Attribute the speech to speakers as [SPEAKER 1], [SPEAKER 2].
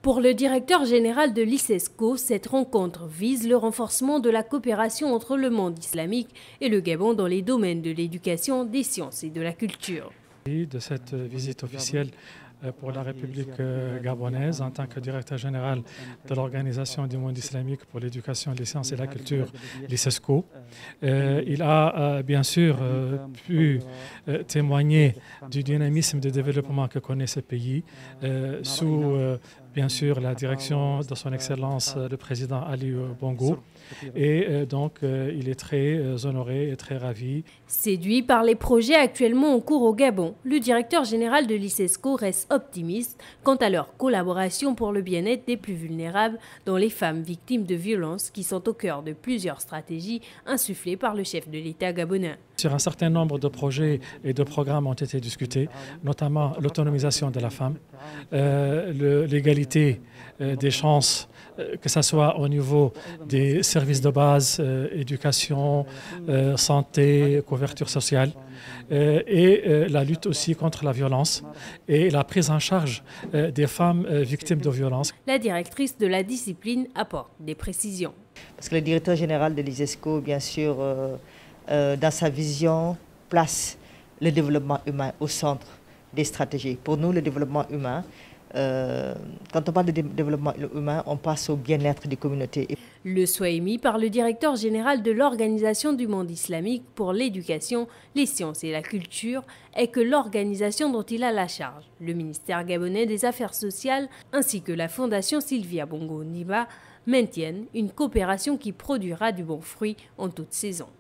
[SPEAKER 1] Pour le directeur général de l'ICESCO, cette rencontre vise le renforcement de la coopération entre le monde islamique et le Gabon dans les domaines de l'éducation, des sciences et de la culture.
[SPEAKER 2] De cette visite officielle pour la République gabonaise en tant que directeur général de l'Organisation du monde islamique pour l'éducation, les sciences et la culture, l'ICESCO. Il a bien sûr pu témoigner du dynamisme de développement que connaît ce pays sous bien sûr la direction de son Excellence le président Ali Bongo. Et donc il est très honoré et très ravi.
[SPEAKER 1] Séduit par les projets actuellement en cours au Gabon, le directeur général de l'ICESCO reste optimiste quant à leur collaboration pour le bien-être des plus vulnérables, dont les femmes victimes de violences qui sont au cœur de plusieurs stratégies insufflées par le chef de l'État gabonais.
[SPEAKER 2] Sur un certain nombre de projets et de programmes ont été discutés, notamment l'autonomisation de la femme, l'égalité des chances, que ce soit au niveau des services de base, éducation, santé, couverture sociale, et la lutte aussi contre la violence et la prise en charge des femmes victimes de violences.
[SPEAKER 1] La directrice de la discipline apporte des précisions.
[SPEAKER 3] Parce que le directeur général de l'ICESCO, bien sûr, dans sa vision, place le développement humain au centre des stratégies. Pour nous, le développement humain, quand on parle de développement humain, on passe au bien-être des communautés.
[SPEAKER 1] Le souhait émis par le directeur général de l'Organisation du monde islamique pour l'éducation, les sciences et la culture est que l'organisation dont il a la charge, le ministère gabonais des Affaires sociales ainsi que la Fondation Sylvia Bongo Ondimba, maintiennent une coopération qui produira du bon fruit en toute saison.